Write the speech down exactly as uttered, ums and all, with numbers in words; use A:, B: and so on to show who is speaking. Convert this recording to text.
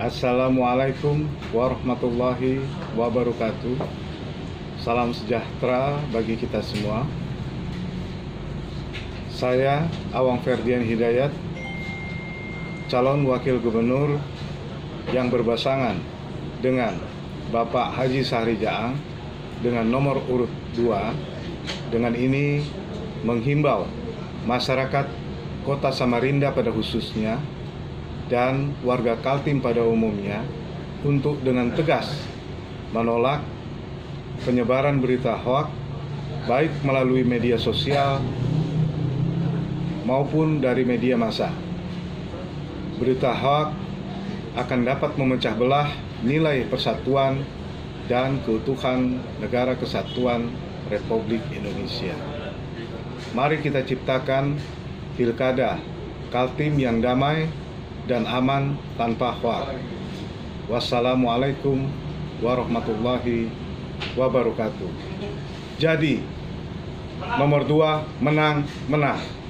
A: Assalamualaikum warahmatullahi wabarakatuh. Salam sejahtera bagi kita semua. Saya Awang Ferdian Hidayat, calon wakil gubernur yang berpasangan dengan Bapak Haji Sahri Jaang dengan nomor urut dua. Dengan ini menghimbau masyarakat Kota Samarinda pada khususnya dan warga Kaltim pada umumnya untuk dengan tegas menolak penyebaran berita hoaks baik melalui media sosial maupun dari media massa. Berita hoaks akan dapat memecah belah nilai persatuan dan keutuhan Negara Kesatuan Republik Indonesia. Mari kita ciptakan pilkada Kaltim yang damai dan aman tanpa hoaks. Wassalamualaikum warahmatullahi wabarakatuh. Jadi, nomor dua menang menang.